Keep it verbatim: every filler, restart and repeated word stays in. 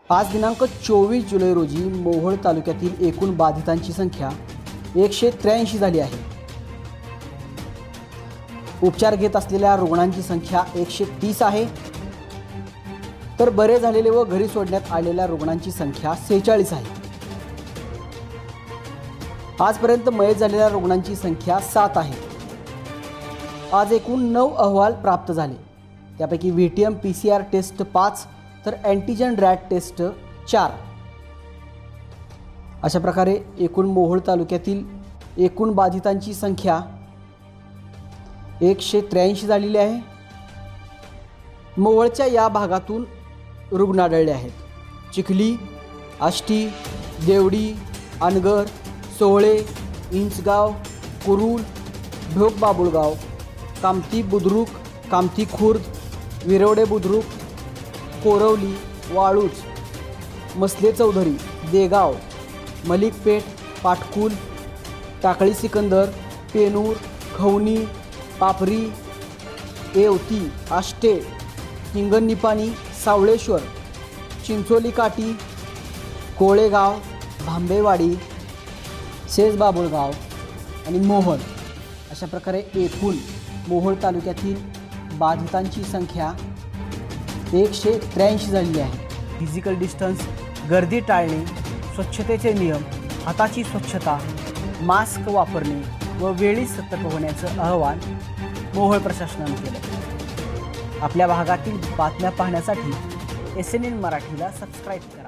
आज दिनांक चोवीस जुलै रोजी मोहोळ तालुक्यातील एकूण बाधितांची संख्या एकशे त्र्याऐंशी झाली आहे। उपचार घेत असलेल्या रुग्णांची संख्या एकशे तीस आहे, तर बरे झालेले व घरी सोडण्यात आलेल्या रुग्णांची संख्या सेहेचाळीस आहे। आजपर्यंत मयत झालेल्या रुग्णांची संख्या सात आहे। आज एकूण नऊ अहवाल प्राप्त झाले, त्यापैकी व्हीटीएम पीसीआर टेस्ट पाच तर अँटीजन रॅट टेस्ट चार। अशा प्रकारे एकूण मोहोळ तालुक्यातील एकूण बाधितांची संख्या एकशे त्र्याऐंशी झालेली आहे। मोहोळच्या या भागातून रुग्ण आढळले आहेत। चिखली, आष्टी, देवडी, अनगर, सोहळे, इंचगाव, कुरुल, ढोक बाबुळगाव, कामती बुद्रुक, कामती खुर्द, विरवडे बुद्रुक, कोरवली, वाळूज, मसले चौधरी, देगाव, मलिकपेठ, पाटकुल, टाकळी सिकंदर, पेनूर, खवणी, पापरी, येवती, आष्टे, हिंगणनिपाणी, सावळेश्वर, चिंचोली काठी, कोळेगाव, भांबेवाडी, सेज बाबुळगाव आणि मोहोळ अशा प्रकारे एकूण मोहोळ तालुक्यातील बाधितांची संख्या एकशे त्र्याऐंशी झाली आहे। फिजिकल डिस्टन्स, गर्दी टाळणे, स्वच्छतेचे नियम, हाताची स्वच्छता, मास्क वापरणे व वेळी सतर्क होण्याचं आवाहन मोहोळ प्रशासनाने केलं। आपल्या भागातील बातम्या पाहण्यासाठी एस एन एन मराठीला सबस्क्राईब करा।